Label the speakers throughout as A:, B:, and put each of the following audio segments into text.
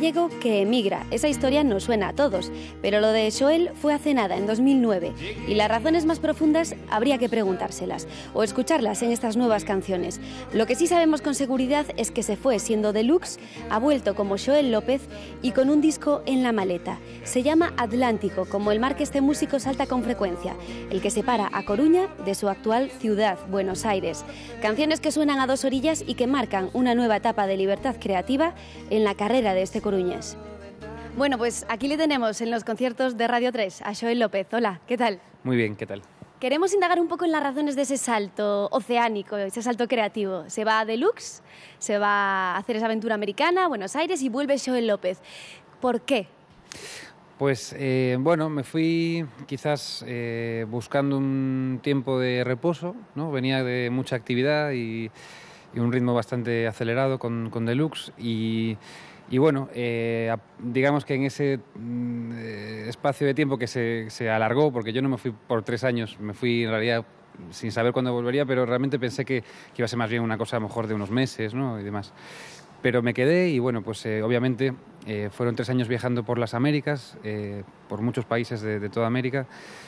A: gallego que emigra. Esa historia nos suena a todos, pero lo de Xoel fue hace nada, en 2009, y las razones más profundas habría que preguntárselas o escucharlas en estas nuevas canciones. Lo que sí sabemos con seguridad es que se fue siendo deluxe, ha vuelto como Xoel López y con un disco en la maleta. Se llama Atlántico, como el mar que este músico salta con frecuencia, el que separa a Coruña de su actual ciudad, Buenos Aires. Canciones que suenan a dos orillas y que marcan una nueva etapa de libertad creativa en la carrera de este coruñés. Bueno, pues aquí le tenemos en los conciertos de Radio 3 a Xoel López. Hola, ¿qué tal?
B: Muy bien, ¿qué tal?
A: Queremos indagar un poco en las razones de ese salto oceánico, ese salto creativo. Se va a Deluxe, se va a hacer esa aventura americana a Buenos Aires y vuelve Xoel López. ¿Por qué?
B: Pues bueno, me fui quizás buscando un tiempo de reposo, ¿no? Venía de mucha actividad y un ritmo bastante acelerado con Deluxe y bueno, digamos que en ese espacio de tiempo que se alargó, porque yo no me fui por 3 años, me fui en realidad sin saber cuándo volvería, pero realmente pensé que iba a ser más bien una cosa a lo mejor de unos meses, ¿no? Y demás. Pero me quedé y bueno, pues obviamente fueron 3 años viajando por las Américas, por muchos países de toda América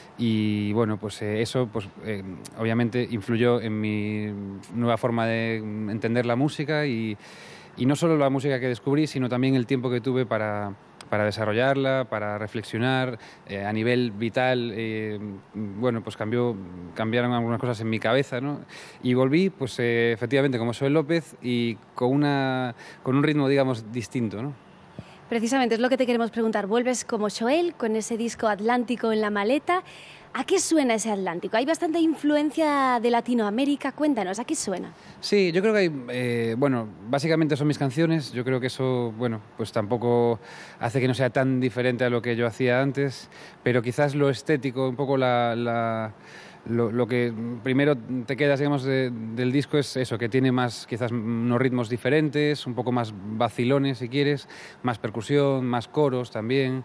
B: y bueno, pues eso pues, obviamente influyó en mi nueva forma de entender la música y no solo la música que descubrí, sino también el tiempo que tuve para desarrollarla, para reflexionar a nivel vital. Bueno, pues cambiaron algunas cosas en mi cabeza, ¿no? Y volví, pues efectivamente, como Xoel López y con un ritmo, digamos, distinto, ¿no?
A: Precisamente es lo que te queremos preguntar. Vuelves como Xoel, con ese disco Atlántico en la maleta. ¿A qué suena ese Atlántico? Hay bastante influencia de Latinoamérica. Cuéntanos, ¿a qué suena?
B: Sí, yo creo que hay, bueno, básicamente son mis canciones. Yo creo que eso, bueno, pues tampoco hace que no sea tan diferente a lo que yo hacía antes, pero quizás lo estético, un poco lo que primero te quedas, digamos, del disco es eso, que tiene más, quizás unos ritmos diferentes, un poco más vacilones, si quieres, más percusión, más coros también.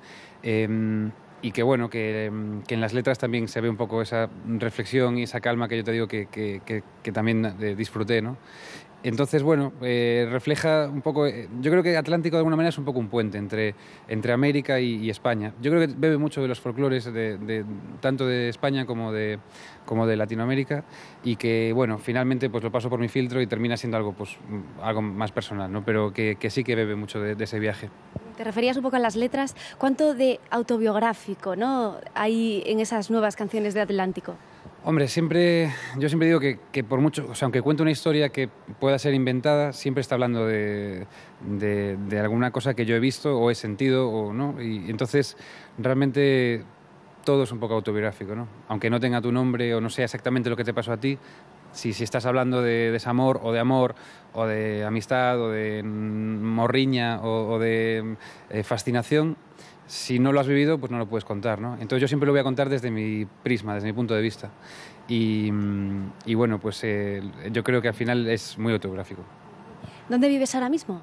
B: Y que bueno, que en las letras también se ve un poco esa reflexión y esa calma que yo te digo que también disfruté, ¿no? Entonces, bueno, refleja un poco... yo creo que Atlántico de alguna manera es un poco un puente entre América y España. Yo creo que bebe mucho de los folclores tanto de España como de Latinoamérica y que, bueno, finalmente pues lo paso por mi filtro y termina siendo algo más personal, ¿no? Pero que sí que bebe mucho de ese viaje.
A: Te referías un poco a las letras. ¿Cuánto de autobiográfico, ¿no?, hay en esas nuevas canciones de Atlántico?
B: Hombre, yo siempre digo que por mucho, o sea, aunque cuente una historia que pueda ser inventada, siempre está hablando de alguna cosa que yo he visto o he sentido, o no, y entonces realmente todo es un poco autobiográfico, ¿no? Aunque no tenga tu nombre o no sea exactamente lo que te pasó a ti, si estás hablando de desamor o de amistad o de morriña o de fascinación, si no lo has vivido, pues no lo puedes contar, ¿no? Entonces yo siempre lo voy a contar desde mi prisma, desde mi punto de vista. Y bueno, pues yo creo que al final es muy autobiográfico.
A: ¿Dónde vives ahora mismo?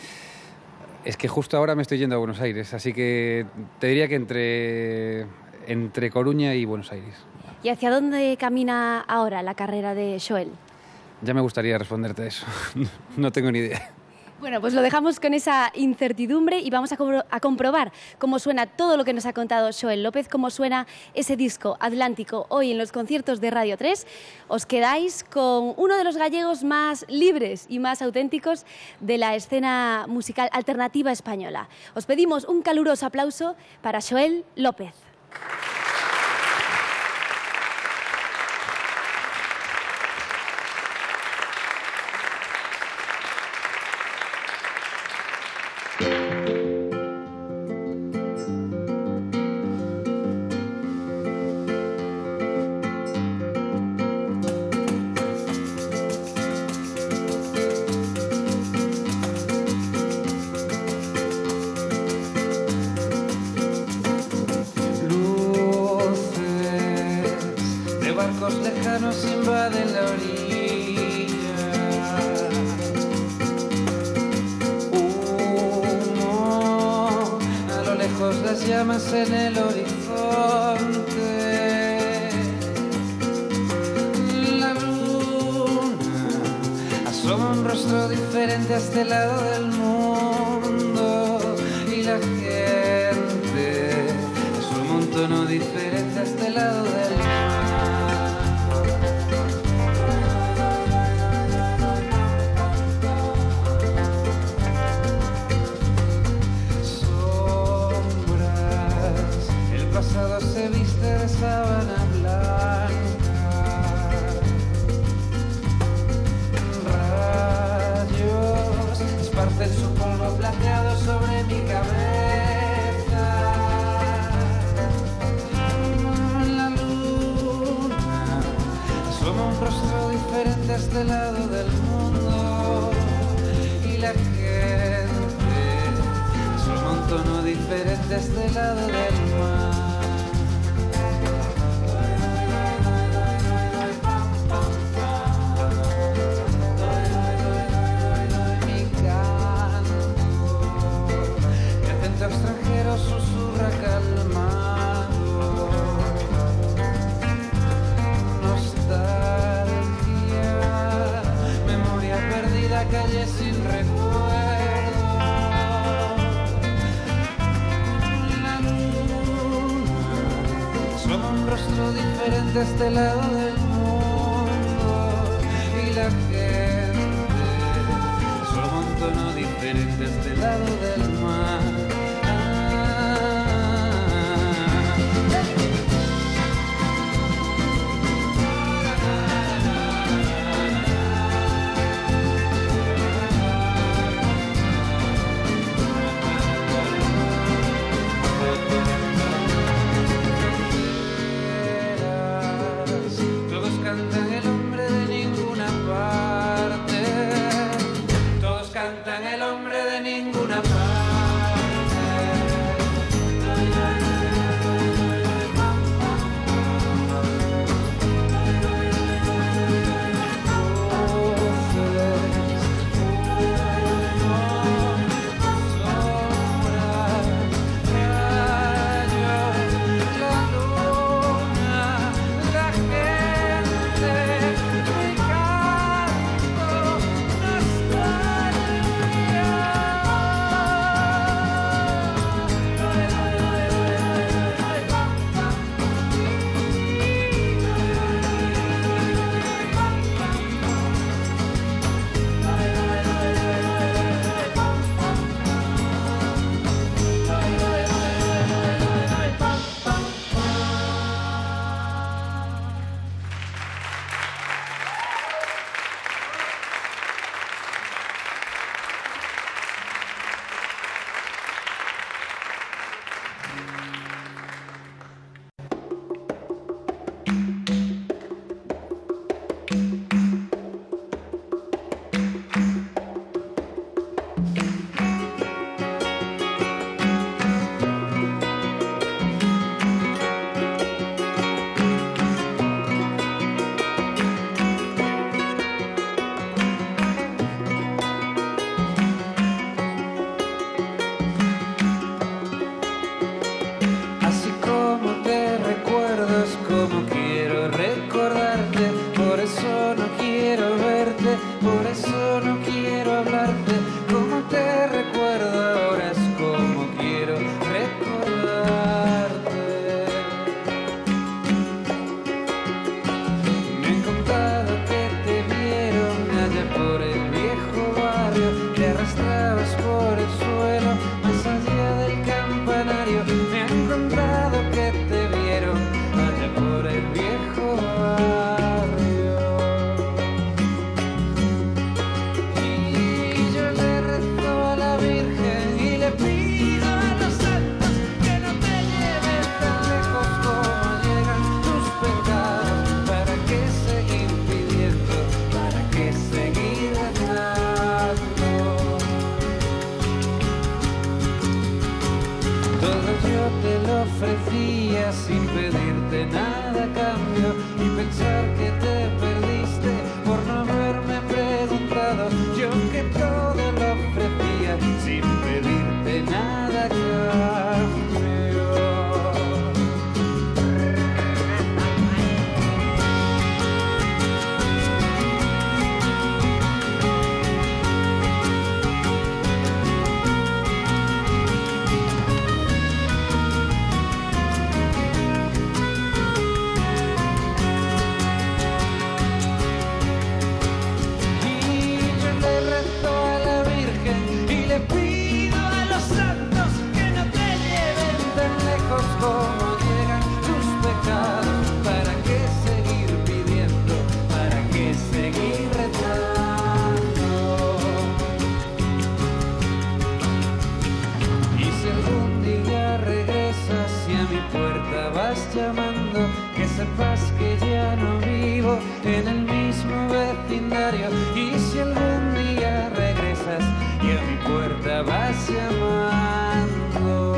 B: Es que justo ahora me estoy yendo a Buenos Aires, así que te diría que entre Coruña y Buenos Aires.
A: ¿Y hacia dónde camina ahora la carrera de Xoel?
B: Ya me gustaría responderte a eso. No tengo ni idea.
A: Bueno, pues lo dejamos con esa incertidumbre y vamos a comprobar cómo suena todo lo que nos ha contado Xoel López, cómo suena ese disco Atlántico hoy en los conciertos de Radio 3. Os quedáis con uno de los gallegos más libres y más auténticos de la escena musical alternativa española. Os pedimos un caluroso aplauso para Xoel López.
C: Lejanos invaden la orilla, humo, a lo lejos las llamas en el horizonte, la luna asoma un rostro diferente a este lado del mundo gente asoma un tono diferente a este lado del mar. Sombras, el pasado se viste de sábana blanca. Rayos esparcen su polvo plateado sobre mi cabeza. La luna asoma un rostro diferente a este lado del mundo. Y la gente asoma un tono diferente a este lado del mar. Extranjero susurra calmado, nostalgia, memoria perdida, calle sin recuerdo. La luna asoma un rostro diferente a este lado del mundo y la gente asoma un tono diferente a este lado del mar. Todos cantan el hombre de ninguna parte. Todos cantan el hombre de ninguna parte. sepas que ya no vivo en el mismo vecindario. Y si algún día regresas y a mi puerta vas llamando,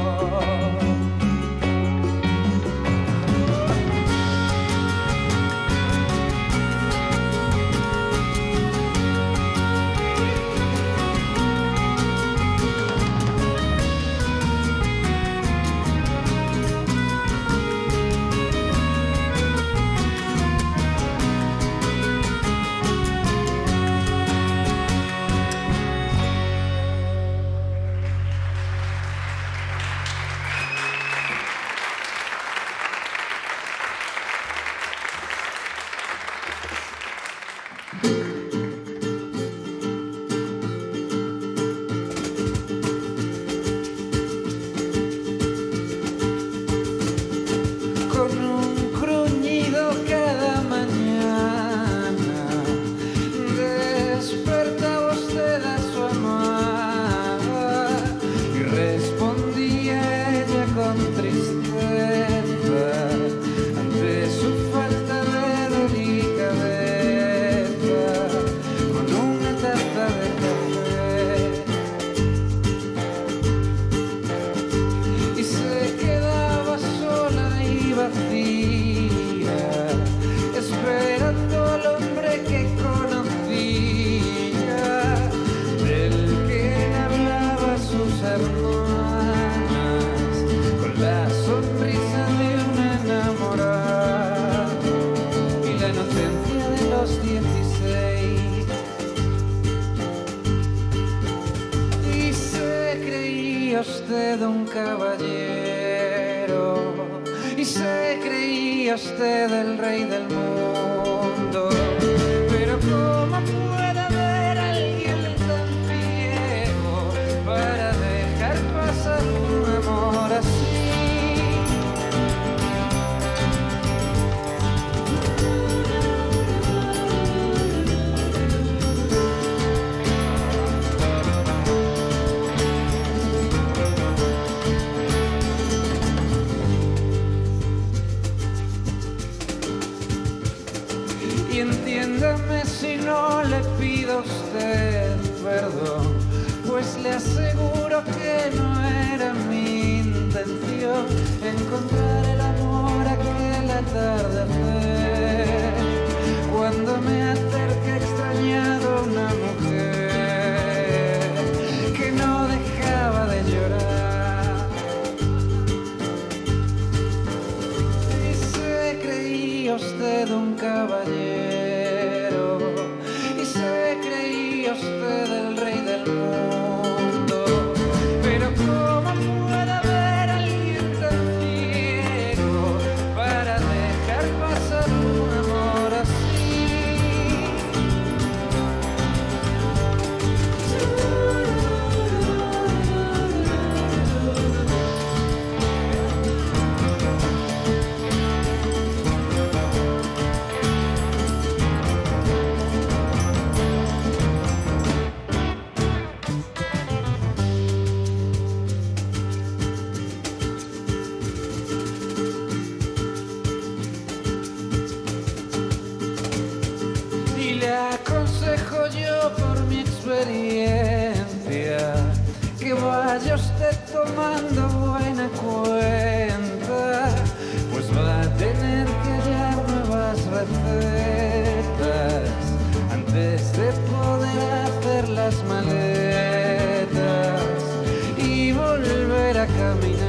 C: usted un caballero y se creía usted el rey del mundo, pero ¿cómo puede haber alguien tan ciego para dejar pasar un amor así? Y entiéndame si no le pido a usted perdón, pues le aseguro que no era mi intención encontrar el amor aquel atardecer, cuando me acerqué extrañado a una mujer que no dejaba de llorar y se creía usted un caballero. Usted el rey del mundo, pero ¿cómo puede haber alguien tan ciego para dejar pasar un amor así? Yo por mi experiencia que vaya usted tomando buena cuenta, pues va a tener que hallar nuevas recetas antes de poder hacer las maletas y volver a caminar.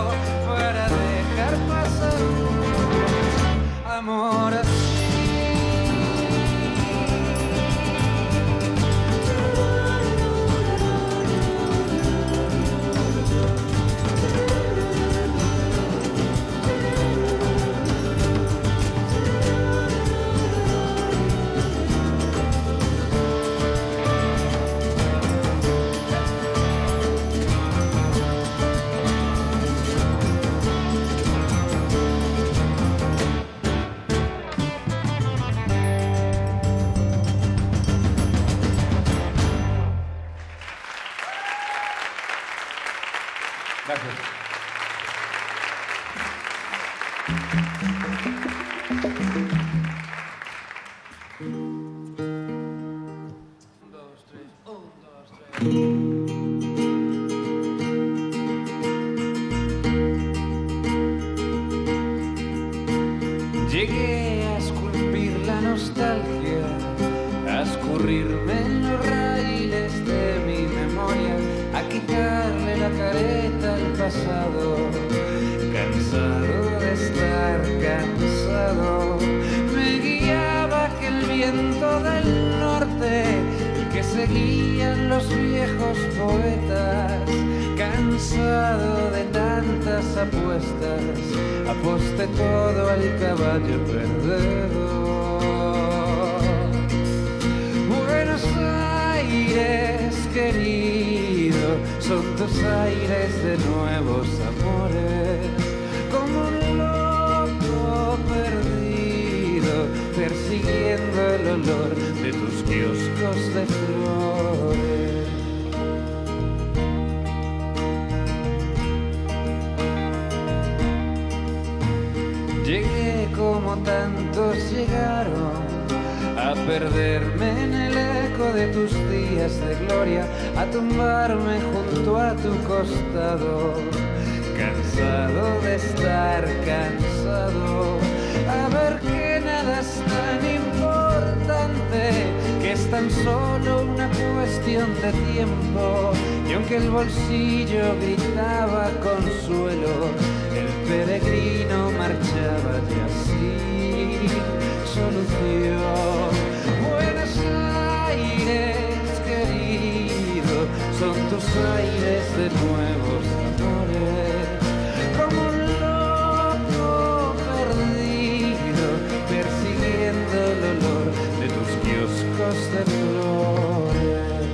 C: Amor así.
B: Gracias.
C: Llegué a esculpir la nostalgia, a escurrirme en los raíles de mi memoria, a quitarle la careta al pasado, cansado de estar cansado. Me guiaba aquel viento del norte, el que seguían los viejos poetas, cansado de tantas apuestas, aposté todo al caballo perdedor. Buenos Aires, querido, son tus aires de nuevos amores, como un loco perdido, persiguiendo el olor de tus kioscos de flores. Llegué como tantos llegaron a perderme en el eco de tus días de gloria, a tumbarme junto a tu costado, cansado de estar cansado, a ver que nada es tan importante, que es tan solo una cuestión de tiempo, y aunque el bolsillo gritaba consuelo, el peregrino marchaba ya sin solución. Buenos Aires, querido, son tus aires de nuevos amores, como un loco perdido, persiguiendo el olor de tus kioscos de flores.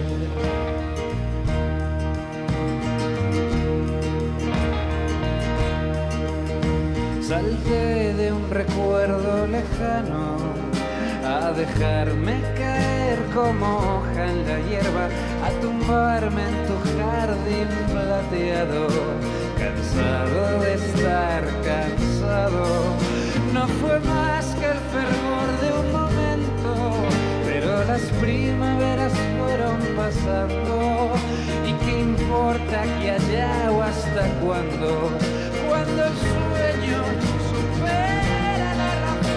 C: Salté de un recuerdo lejano a dejarme caer como hoja en la hierba, a tumbarme en tu jardín plateado, cansado de estar cansado. No fue más que el fervor de un momento, pero las primaveras fueron pasando, y qué importa que allá o hasta cuándo, cuando el sueño supera la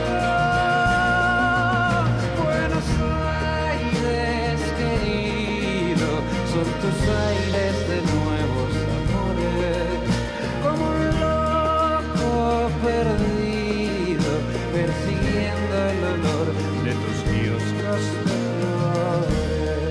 C: razón. Buenos Aires, querido, son tus aires de nuevos amores, como un loco perdido, persiguiendo el olor de tus kioscos de flores.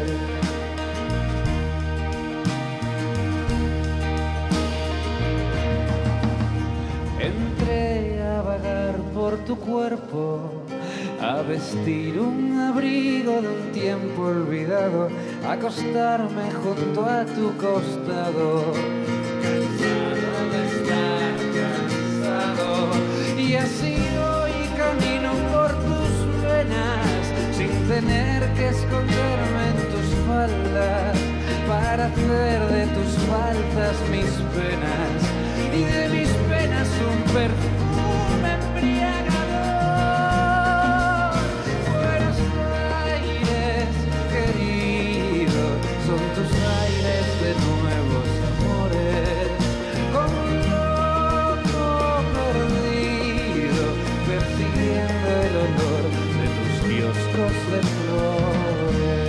C: Entré a vagar por tu cuerpo, a vestir un abrigo de un tiempo olvidado, a acostarme junto a tu costado, cansado de estar cansado. Y así hoy camino por tus venas, sin tener que esconderme en tus faldas, para hacer de tus faltas mis penas, y de mis penas un perfume embriagador. Buenos Aires, querido, son tus aires de nuevos amores, como un loco perdido, persiguiendo el olor de tus kioscos de flores.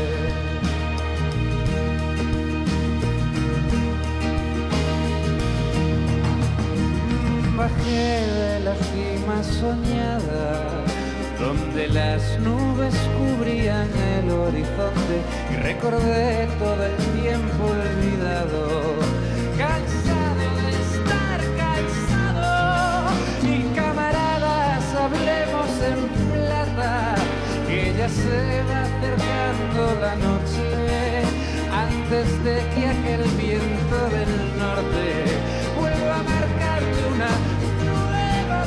C: Bajé de la cima soñada, donde las nubes cubrían el horizonte, y recordé todo el tiempo olvidado, cansado de estar cansado. Y camaradas, hablemos en plata, que ya se va acercando la noche, antes de que aquel viento del norte vuelva a marcarte una nueva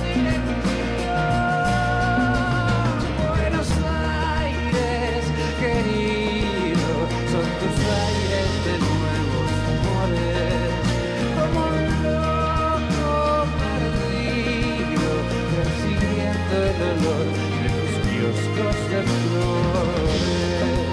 C: dirección. Buenos Aires, querido, son tus aires de nuevos amores, como un cubiertos de flores.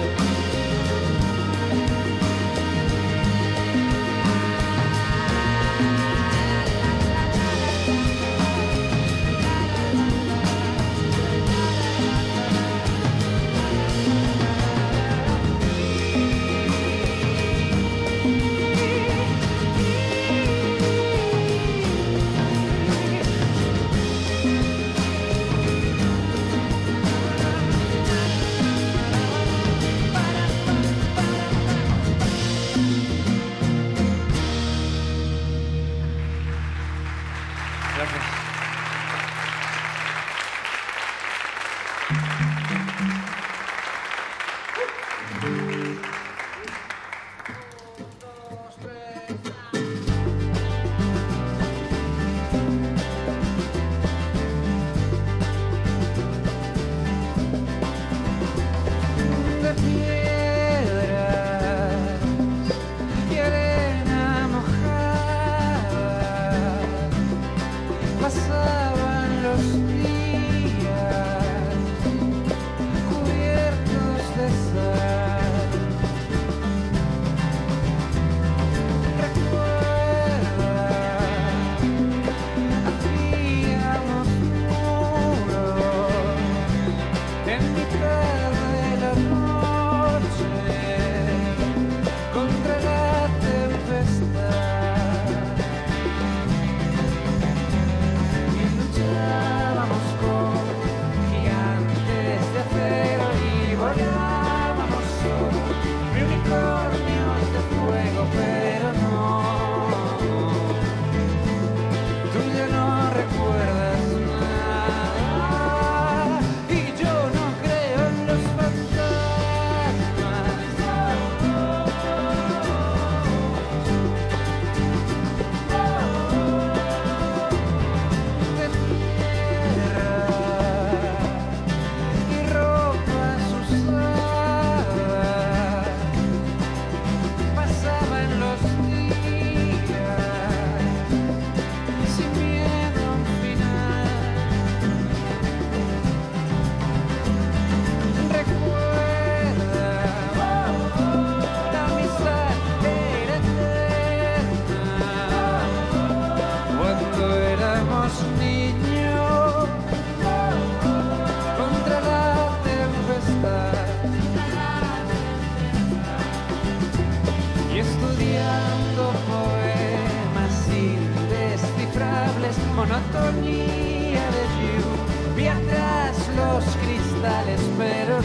C: Monotonía de lluvia tras los cristales, pero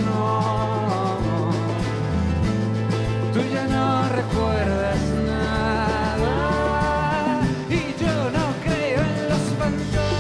C: no, tú ya no recuerdas nada y yo no creo en los fantasmas.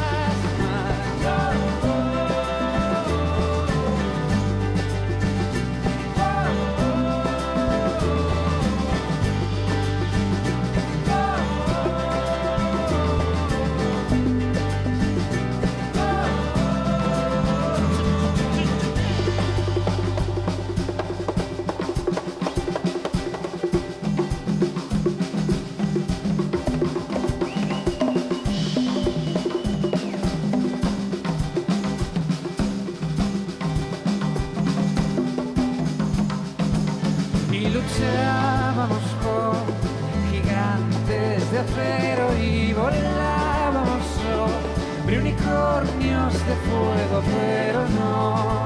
C: Luchábamos con gigantes de acero y volábamos sobre unicornios de fuego, pero no,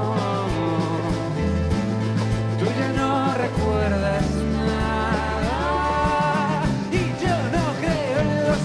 C: tú ya no recuerdas nada y yo no creo en los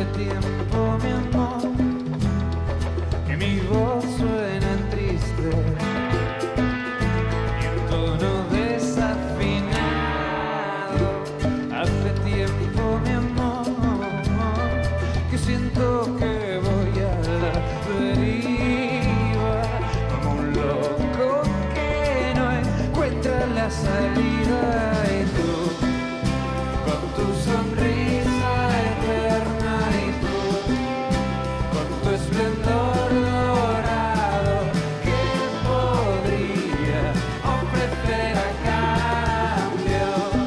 C: Hace tiempo, mi amor, que mi voz suena triste y en tono desafinado. Hace tiempo, mi amor, que siento que voy a la deriva, como un loco que no encuentra la salida. Y tú, con tu sonrisa eterna, y tú, con tu esplendor dorado, ¿qué podría ofrecer a cambio?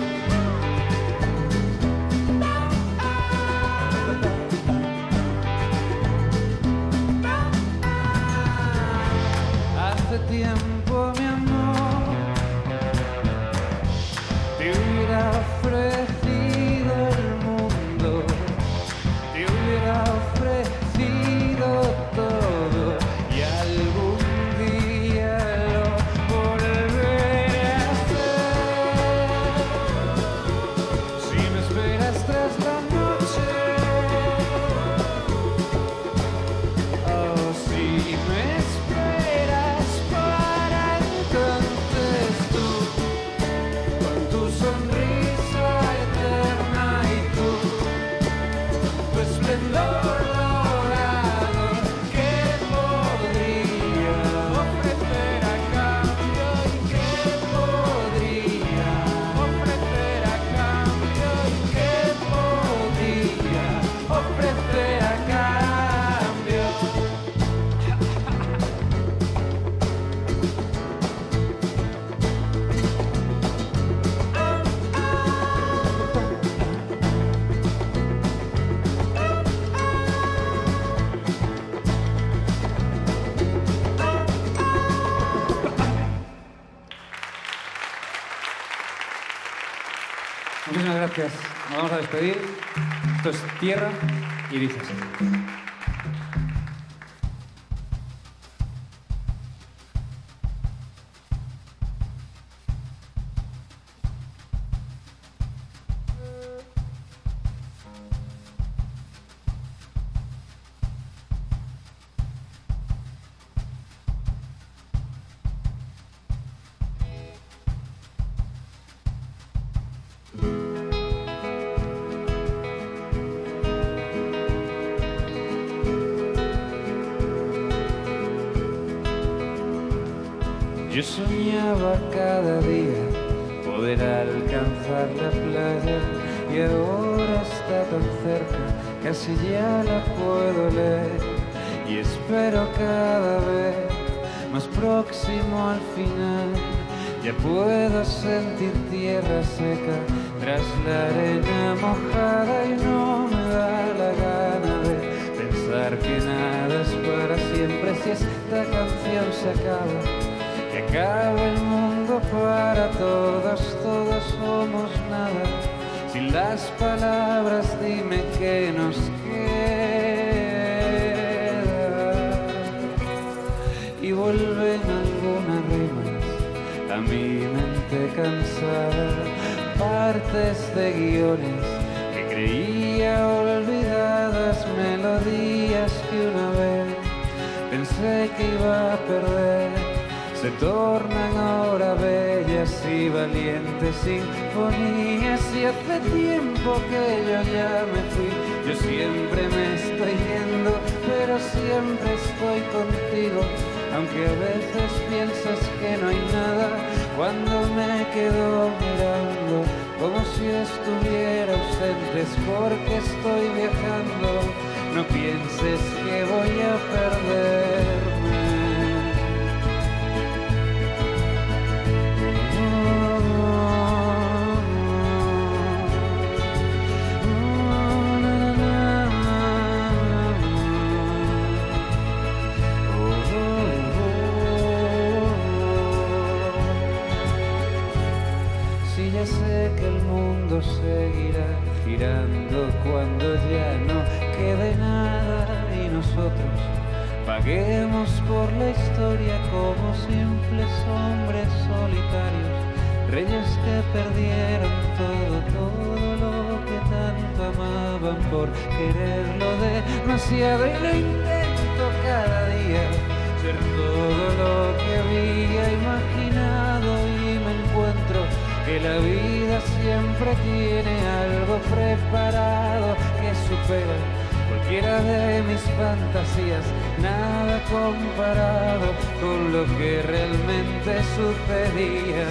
C: Hace tiempo, mi amor, te hubiera ofrecido el mundo, te hubiera ofrecido todo, y algún día lo volveré a hacer. Si me esperas tras la noche, oh, si me esperas para entonces, tú, con tu sonrisa eterna, y tú, tu esplendor dorado, ¿qué podría ofrecer a cambio? ¿Y qué podría ofrecer a cambio? ¿Y qué podría ofrecer a cambio?
D: Muchísimas gracias. Nos vamos a despedir. Esto es Tierra y dice así.
C: Yo soñaba cada día poder alcanzar la playa, y ahora está tan cerca, casi ya la puedo leer, y espero cada vez más próximo al final. Ya puedo sentir tierra seca tras la arena mojada, y no me da la gana de pensar que nada es para siempre. Si esta canción se acaba, que acabe el mundo para todos, todos somos nada. Sin las palabras dime qué nos queda. Y vuelven algunas rimas a mi mente cansada, partes de guiones que creía olvidadas, melodías que una vez pensé que iba a perder, se tornan ahora bellas y valientes sinfonías. Y hace tiempo que yo ya me fui, yo siempre me estoy yendo, pero siempre estoy contigo, aunque a veces piensas que no hay nada, cuando me quedo mirando como si estuviera ausente, es porque estoy viajando, no pienses que voy a perderme. Si ya sé que el mundo seguirá girando cuando ya no quede nada, y nosotros paguemos por la historia como simples hombres solitarios, reyes que perdieron todo, todo lo que tanto amaban. juzgan por quererlo demasiado y lo intento cada día ser todo lo que había imaginado y me encuentro que la vida siempre tiene algo preparado que supera cualquiera de mis fantasías, nada comparado con lo que realmente sucedía.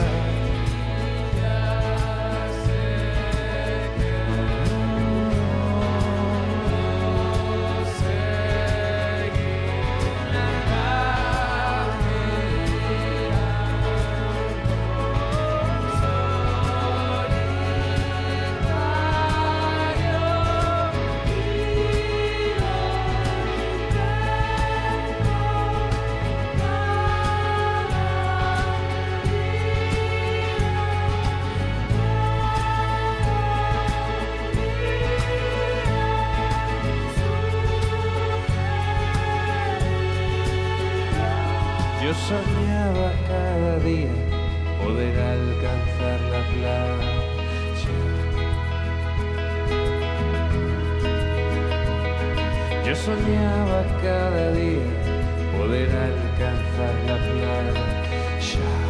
C: Yo soñaba cada día poder alcanzar la playa. Yo soñaba cada día poder alcanzar la playa.